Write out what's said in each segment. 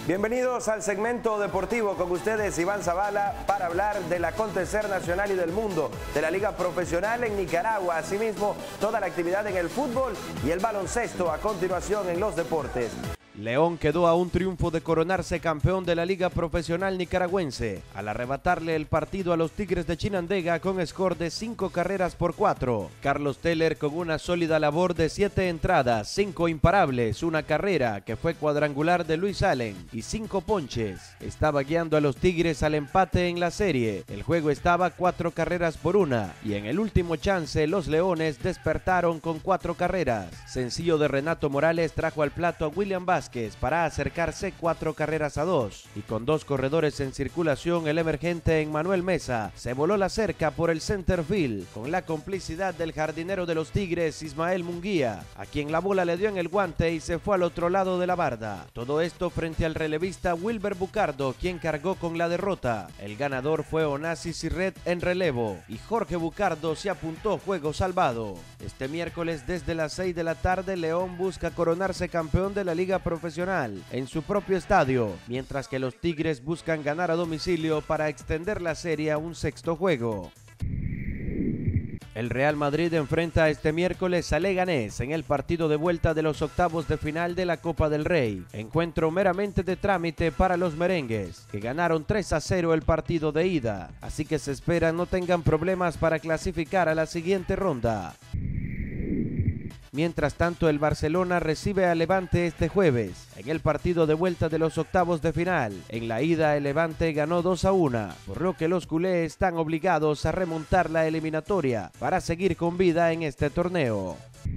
Bienvenidos al segmento deportivo, con ustedes Iván Zavala, para hablar del acontecer nacional y del mundo de la Liga Profesional en Nicaragua. Asimismo, toda la actividad en el fútbol y el baloncesto a continuación en los deportes. León quedó a un triunfo de coronarse campeón de la Liga Profesional Nicaragüense al arrebatarle el partido a los Tigres de Chinandega con score de 5-4. Carlos Teller con una sólida labor de 7 entradas, 5 imparables, una carrera que fue cuadrangular de Luis Allen y 5 ponches. Estaba guiando a los Tigres al empate en la serie. El juego estaba 4-1 y en el último chance los Leones despertaron con 4 carreras. Sencillo de Renato Morales trajo al plato a William Vázquez para acercarse 4-2 y con 2 corredores en circulación, el emergente Emmanuel Mesa se voló la cerca por el center field con la complicidad del jardinero de los Tigres, Ismael Munguía, a quien la bola le dio en el guante y se fue al otro lado de la barda. Todo esto frente al relevista Wilber Bucardo, quien cargó con la derrota. El ganador fue Onassis Sirret en relevo y Jorge Bucardo se apuntó juego salvado. Este miércoles desde las 6 de la tarde, León busca coronarse campeón de la Liga Profesional en su propio estadio, mientras que los Tigres buscan ganar a domicilio para extender la serie a un 6º juego. El Real Madrid enfrenta este miércoles a Leganés en el partido de vuelta de los octavos de final de la Copa del Rey. Encuentro meramente de trámite para los merengues, que ganaron 3-0 el partido de ida, así que se espera no tengan problemas para clasificar a la siguiente ronda. Mientras tanto, el Barcelona recibe a Levante este jueves en el partido de vuelta de los octavos de final. En la ida, el Levante ganó 2-1, por lo que los culés están obligados a remontar la eliminatoria para seguir con vida en este torneo.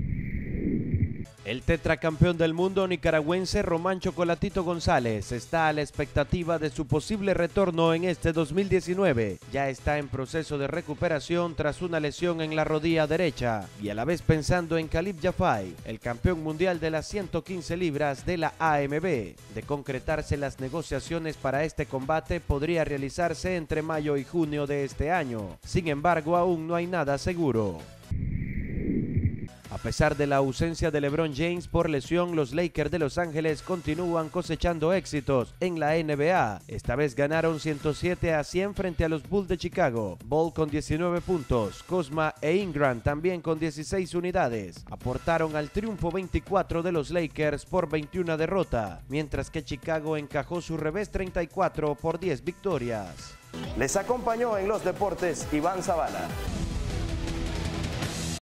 El tetracampeón del mundo nicaragüense Román Chocolatito González está a la expectativa de su posible retorno en este 2019. Ya está en proceso de recuperación tras una lesión en la rodilla derecha y a la vez pensando en Khalid Jafai, el campeón mundial de las 115 libras de la AMB. De concretarse las negociaciones para este combate, podría realizarse entre mayo y junio de este año. Sin embargo, aún no hay nada seguro. A pesar de la ausencia de LeBron James por lesión, los Lakers de Los Ángeles continúan cosechando éxitos en la NBA. Esta vez ganaron 107-100 frente a los Bulls de Chicago. Ball con 19 puntos, Kuzma e Ingram también con 16 unidades. Aportaron al triunfo 24 de los Lakers por 21 derrota, mientras que Chicago encajó su revés 34 por 10 victorias. Les acompañó en los deportes Iván Zavala.